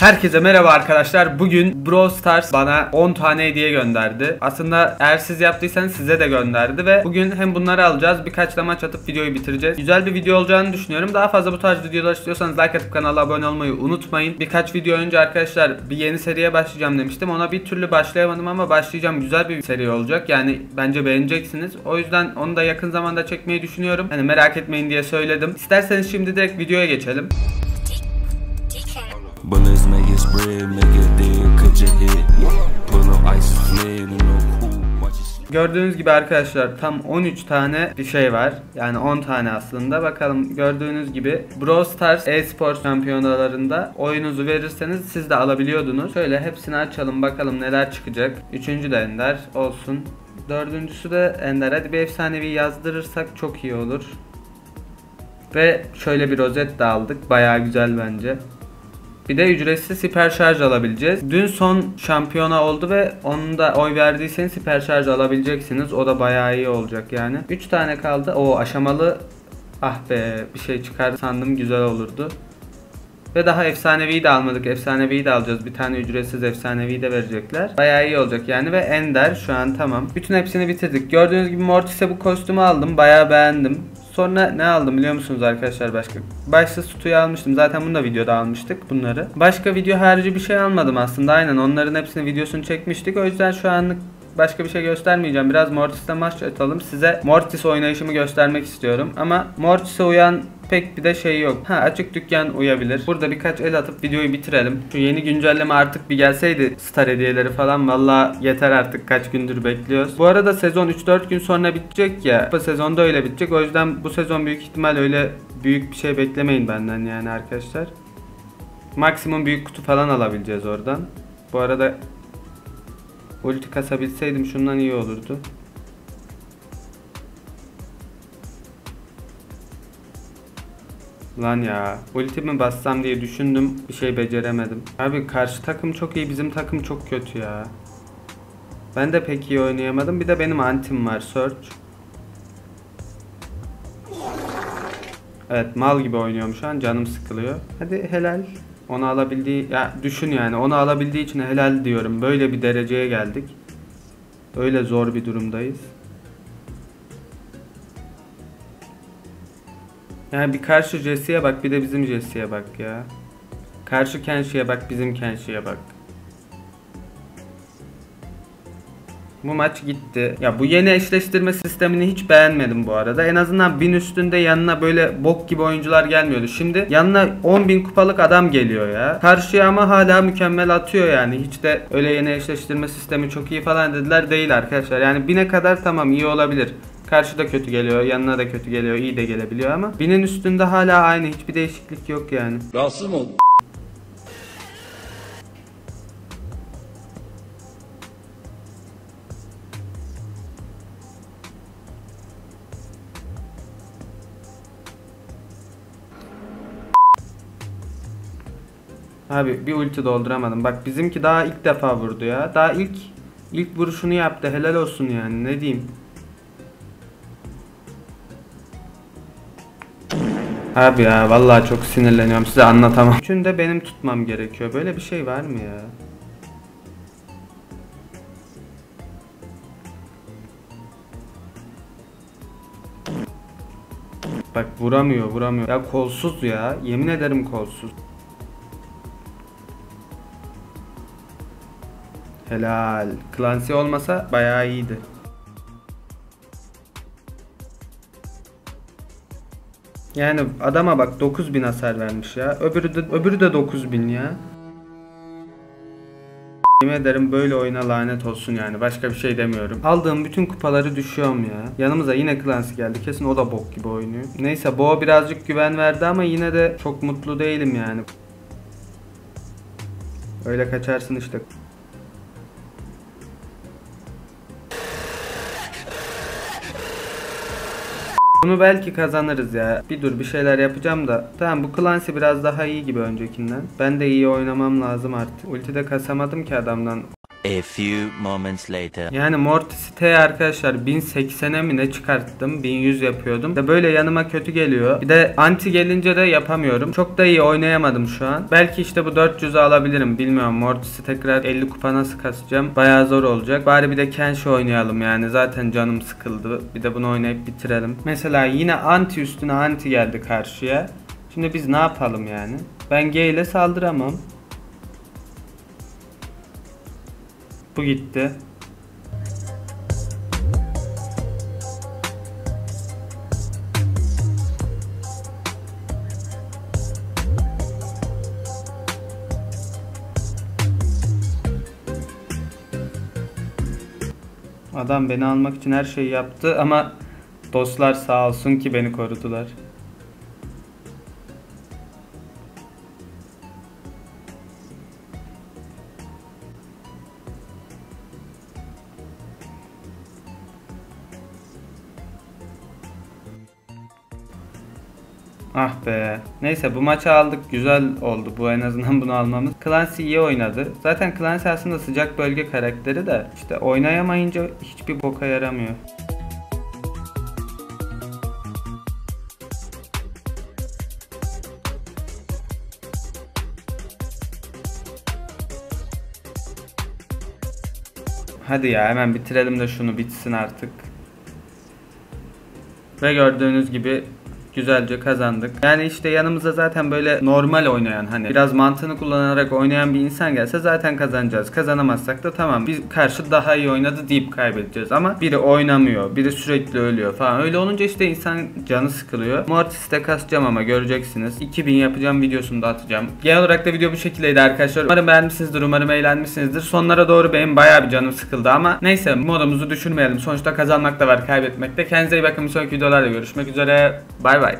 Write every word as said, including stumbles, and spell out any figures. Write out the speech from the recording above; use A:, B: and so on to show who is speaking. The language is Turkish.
A: Herkese merhaba arkadaşlar. Bugün Brawl Stars bana on tane hediye gönderdi. Aslında eğer siz yaptıysanız size de gönderdi ve bugün hem bunları alacağız, birkaç da maç atıp videoyu bitireceğiz. Güzel bir video olacağını düşünüyorum. Daha fazla bu tarz videolar istiyorsanız like atıp kanala abone olmayı unutmayın. Birkaç video önce arkadaşlar bir yeni seriye başlayacağım demiştim. Ona bir türlü başlayamadım ama başlayacağım. Güzel bir seri olacak. Yani bence beğeneceksiniz. O yüzden onu da yakın zamanda çekmeyi düşünüyorum. Hani merak etmeyin diye söyledim. İsterseniz şimdi direkt videoya geçelim. Bullets make it spread, make it dead, cut your head. Pull up ice fled and no cool. Gördüğünüz gibi arkadaşlar tam on üç tane bir şey var. Yani on tane aslında. Bakalım, gördüğünüz gibi Brawl Stars e-spor şampiyonalarında oyunuzu verirseniz siz de alabiliyordunuz. Şöyle hepsini açalım bakalım neler çıkacak. Üçüncü de Ender olsun. Dördüncüsü de Ender. Hadi bir efsanevi yazdırırsak çok iyi olur. Ve şöyle bir rozet de aldık. Bayağı güzel bence. Bir de ücretsiz hiper şarj alabileceğiz. Dün son şampiyona oldu ve onun da oy verdiyseniz hiper şarj alabileceksiniz. O da bayağı iyi olacak yani. üç tane kaldı. O aşamalı. Ah be, bir şey çıkar sandım, güzel olurdu. Ve daha efsaneviyi de almadık. Efsaneviyi de alacağız. Bir tane ücretsiz efsaneviyi de verecekler. Bayağı iyi olacak yani. Ve Ender şu an tamam. Bütün hepsini bitirdik. Gördüğünüz gibi Mortis'e bu kostümü aldım. Bayağı beğendim. Sonra ne aldım biliyor musunuz arkadaşlar başka? Başta Stu'yu almıştım. Zaten bunu da videoda almıştık bunları. Başka video harici bir şey almadım aslında. Aynen onların hepsini videosunu çekmiştik. O yüzden şu anlık başka bir şey göstermeyeceğim. Biraz Mortis'le maç atalım. Size Mortis oynayışımı göstermek istiyorum. Ama Mortis'e uyan pek bir de şey yok. Ha, açık dükkan uyabilir. Burada birkaç el atıp videoyu bitirelim. Şu yeni güncelleme artık bir gelseydi, star hediyeleri falan, valla yeter artık, kaç gündür bekliyoruz. Bu arada sezon üç dört gün sonra bitecek ya. Bu sezonda öyle bitecek. O yüzden bu sezon büyük ihtimal öyle büyük bir şey beklemeyin benden yani arkadaşlar. Maksimum büyük kutu falan alabileceğiz oradan. Bu arada ulti kasabilseydim şundan iyi olurdu. Lan ya, ulti mi bassam diye düşündüm, bir şey beceremedim. Abi karşı takım çok iyi, bizim takım çok kötü ya. Ben de pek iyi oynayamadım. Bir de benim antim var, Search. Evet, mal gibi oynuyorum şu an, canım sıkılıyor. Hadi helal. Onu alabildiği, ya düşün yani, onu alabildiği için helal diyorum. Böyle bir dereceye geldik. Öyle zor bir durumdayız. Yani bir karşı Jesse'ye bak, bir de bizim Jesse'ye bak ya. Karşı Kenshi'ye bak, bizim Kenshi'ye bak. Bu maç gitti. Ya bu yeni eşleştirme sistemini hiç beğenmedim bu arada. En azından bin üstünde yanına böyle bok gibi oyuncular gelmiyordu. Şimdi yanına on bin kupalık adam geliyor ya. Karşıya ama hala mükemmel atıyor yani. Hiç de öyle yeni eşleştirme sistemi çok iyi falan dediler, değil arkadaşlar. Yani bine kadar tamam, iyi olabilir. Karşıda kötü geliyor, yanına da kötü geliyor, iyi de gelebiliyor ama binin üstünde hala aynı, hiçbir değişiklik yok yani.
B: Rahatsız mı oldun?
A: Abi bir ulti dolduramadım. Bak bizimki daha ilk defa vurdu ya. Daha ilk ilk vuruşunu yaptı. Helal olsun yani, ne diyeyim. Abi ya vallahi çok sinirleniyorum, size anlatamam. Üçünü de benim tutmam gerekiyor. Böyle bir şey var mı ya? Bak vuramıyor vuramıyor. Ya kolsuz ya. Yemin ederim kolsuz. Helal. Clancy olmasa bayağı iyiydi. Yani adama bak, dokuz bin hasar vermiş ya. Öbürü de, öbürü de dokuz bin ya. Yemin ederim böyle oyuna lanet olsun yani. Başka bir şey demiyorum. Aldığım bütün kupaları düşüyorum ya. Yanımıza yine Clancy geldi. Kesin o da bok gibi oynuyor. Neyse, Bo birazcık güven verdi ama yine de çok mutlu değilim yani. Öyle kaçarsın işte. Bunu belki kazanırız ya. Bir dur, bir şeyler yapacağım da. Tamam, bu Clancy biraz daha iyi gibi öncekinden. Ben de iyi oynamam lazım artık. Ultide kasamadım ki adamdan.
B: A few moments later.
A: Yani Mortis'te arkadaşlar bin seksene mi ne çıkarttım, bin yüz yapıyordum. De böyle yanıma kötü geliyor. Bir de anti gelince de yapamıyorum. Çok da iyi oynayamadım şu an. Belki işte bu dört yüzü alabilirim. Bilmiyorum. Mortis'i tekrar elli kupa nasıl kasacağım? Bayağı zor olacak. Bari bir de Kenshi oynayalım yani. Zaten canım sıkıldı. Bir de bunu oynayıp bitirelim. Mesela yine anti üstüne anti geldi karşıya. Şimdi biz ne yapalım yani? Ben G ile saldıramam. Bu gitti. Adam beni almak için her şeyi yaptı ama dostlar sağ olsun ki beni korudular. Ah be. Neyse bu maçı aldık. Güzel oldu bu, en azından bunu almamız. Clancy iyi oynadı. Zaten Clancy aslında sıcak bölge karakteri de işte oynayamayınca hiçbir boka yaramıyor. Hadi ya hemen bitirelim de şunu bitsin artık. Ve gördüğünüz gibi güzelce kazandık. Yani işte yanımıza zaten böyle normal oynayan, hani biraz mantığını kullanarak oynayan bir insan gelse zaten kazanacağız. Kazanamazsak da tamam, biz karşı daha iyi oynadı deyip kaybedeceğiz. Ama biri oynamıyor, biri sürekli ölüyor falan. Öyle olunca işte insan canı sıkılıyor. Mortis'te kasacağım ama göreceksiniz. iki bin yapacağım, videosunu da atacağım. Genel olarak da video bu şekildeydi arkadaşlar. Umarım beğenmişsinizdir, umarım eğlenmişsinizdir. Sonlara doğru benim bayağı bir canım sıkıldı ama neyse, modumuzu düşürmeyelim. Sonuçta kazanmak da var, kaybetmek de. Kendinize iyi bakın. Bir sonraki videolarda görüşmek üzere. Bay bay.